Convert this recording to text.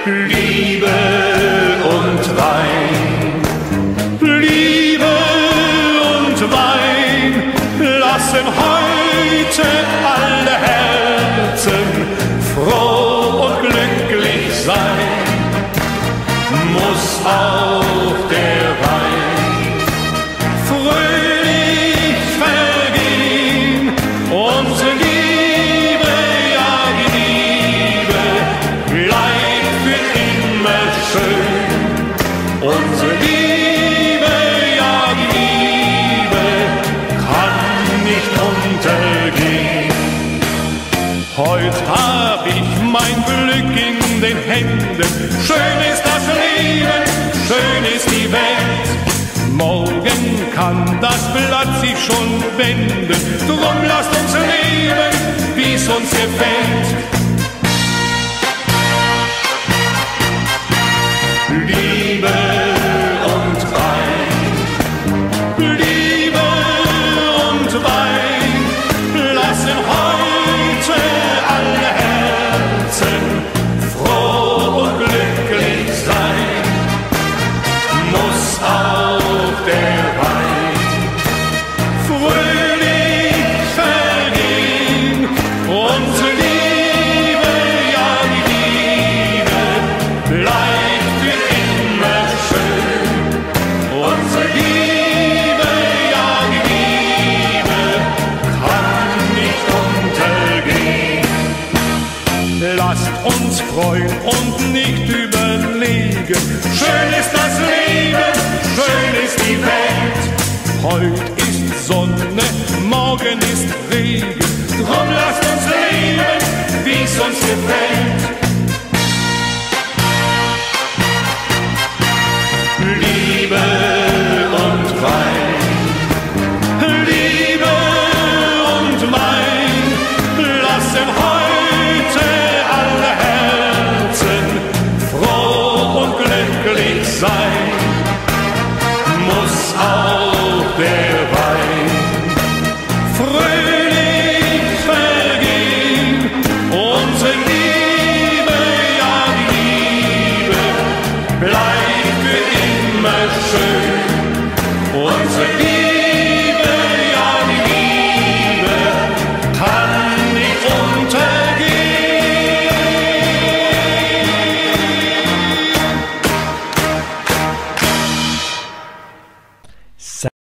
Liebe und Wein, Liebe und Wein lassen heute alle Herzen froh und glücklich sein. Muss auch der Wein fröhlich vergehen, unsere Liebe, ja die Liebe, bleibt für immer schön. Unsere Liebe, ja die Liebe, kann nicht untergehen. Heut hab ich mein Glück in den Händen, schön ist das Leben, schön ist die Welt. Morgen kann das Blatt sich schon wenden, drum lasst uns leben, wie's uns gefällt. Liebe und Wein, Liebe und Wein lassen heute alle Herzen froh und glücklich sein. Muss auch der Wein fröhlich vergehen, unsere Liebe, ja die Liebe, bleibt für immer schön. Unsere Liebe, ja die Liebe, kann nicht untergehen. Lasst uns freuen und nicht überlegen, schön ist das Leben, schön ist die Welt. Heut ist Sonne, morgen ist Regen, drum lasst uns leben, wie's uns gefällt. Liebe und Wein, Liebe und Wein lassen heute alle Herzen froh und glücklich sein. Muss auch der Wein fröhlich